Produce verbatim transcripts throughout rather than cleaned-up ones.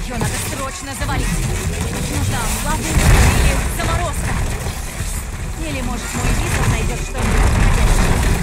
Ее надо срочно завалить. Ну там, ловушка или заморозка. Или, может, мой визор найдет что-нибудь подходящее.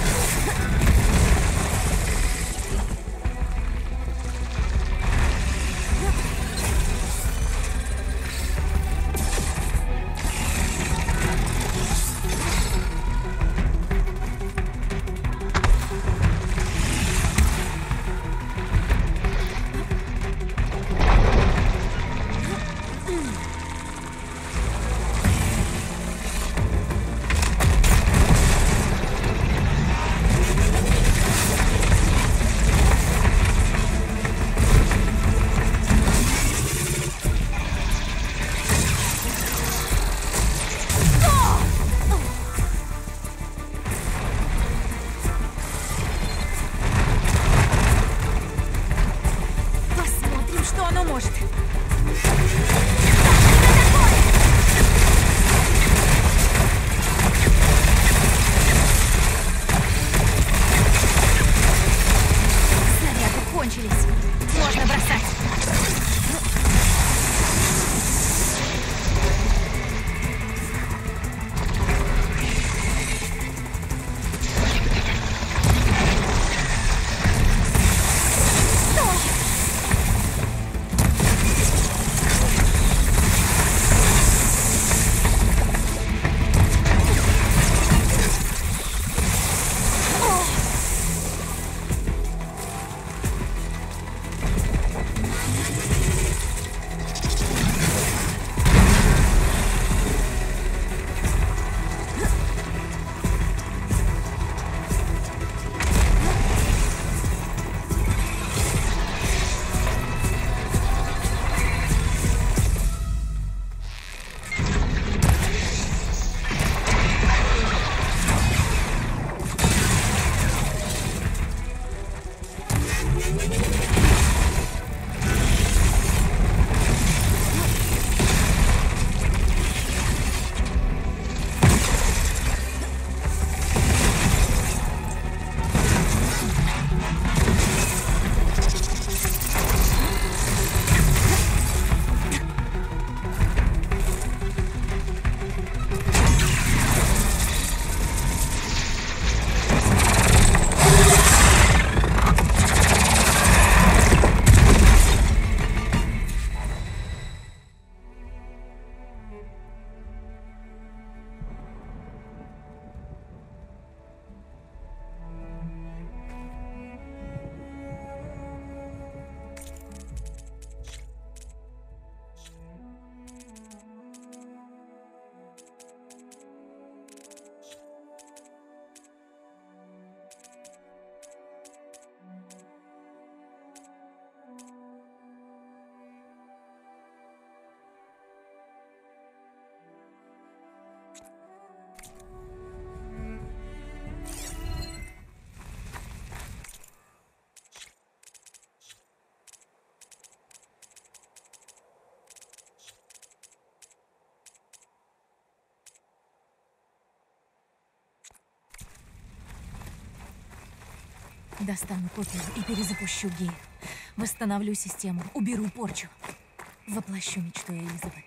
Достану копию и перезапущу Гею. Восстановлю систему, уберу порчу. Воплощу мечту Элизабет.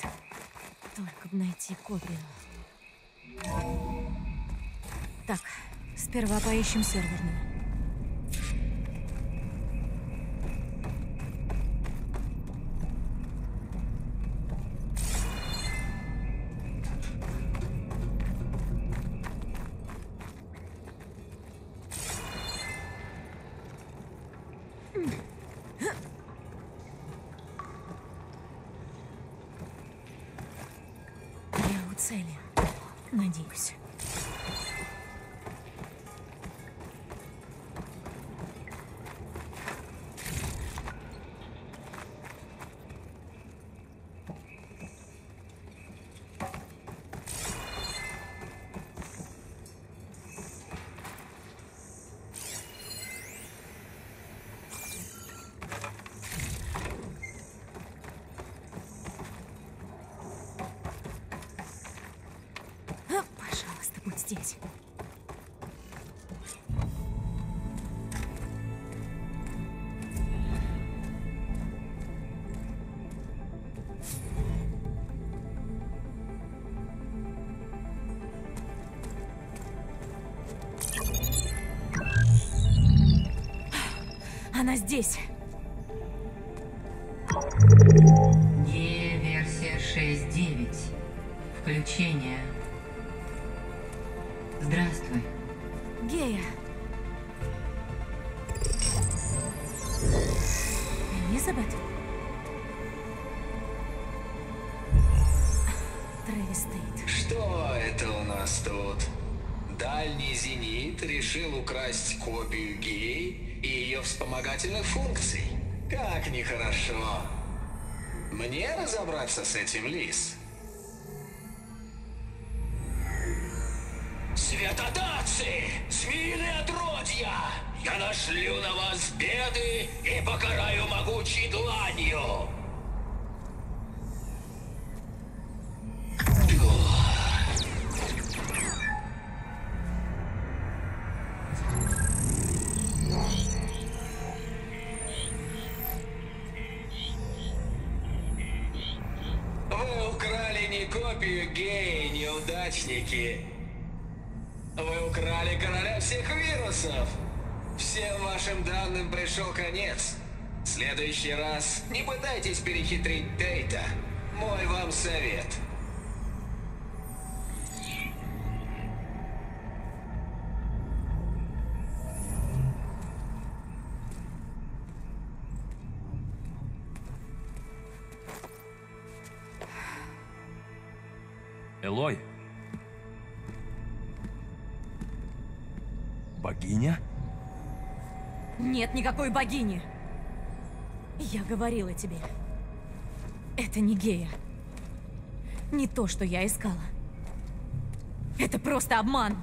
Только бы найти копию. Так, сперва поищем серверную. Цели. Надеюсь. Здесь. Она здесь. Гея версия шесть девять. Включение. Здравствуй. Гея. Элизабет? Трэвис Тейт. Что это у нас тут? Дальний зенит решил украсть копию Геи и ее вспомогательных функций. Как нехорошо. Мне разобраться с этим, Лис? Святотатцы! Змеиные отродья! Я нашлю на вас беды и покараю могучей дланью! Вы украли не копию Геи, неудачники. Вы украли короля всех вирусов. Всем вашим данным пришел конец. В следующий раз не пытайтесь перехитрить Тейта. Мой вам совет. Элой? Богиня? Нет никакой богини. Я говорила тебе. Это не Гея. Не то, что я искала. Это просто обман.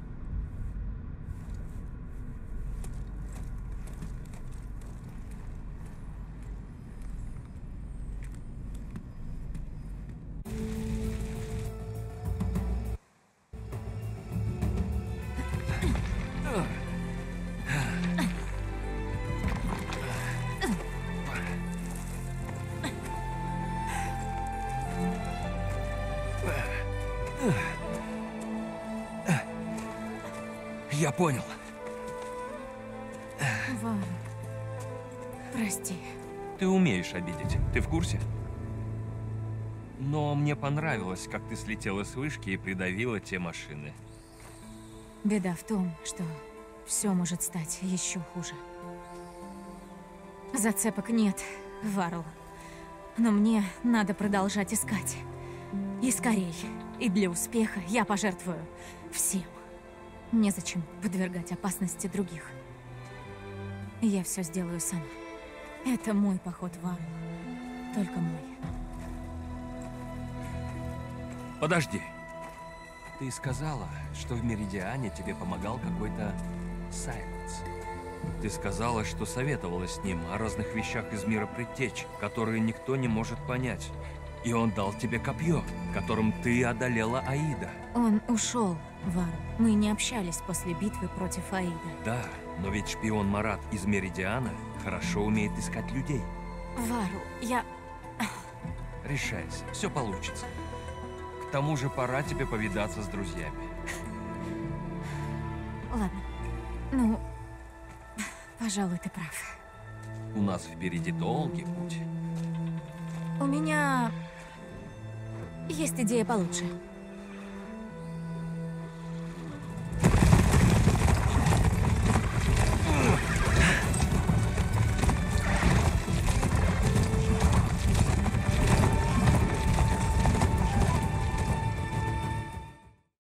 Я понял. Вару, прости. Ты умеешь обидеть, ты в курсе? Но мне понравилось, как ты слетела с вышки и придавила те машины. Беда в том, что все может стать еще хуже. Зацепок нет, Варл. Но мне надо продолжать искать. И скорей. И для успеха я пожертвую всем. Незачем подвергать опасности других. Я все сделаю сама. Это мой поход в Варл. Только мой. Подожди. Ты сказала, что в Меридиане тебе помогал какой-то Сайленс. Ты сказала, что советовалась с ним о разных вещах из мира предтеч, которые никто не может понять. И он дал тебе копье, которым ты одолела Аида. Он ушел, Варл. Мы не общались после битвы против Аида. Да, но ведь шпион Марат из Меридиана хорошо умеет искать людей. Варл, я... Решайся, все получится. К тому же пора тебе повидаться с друзьями. Ладно. Ну, пожалуй, ты прав. У нас впереди долгий путь. У меня есть идея получше.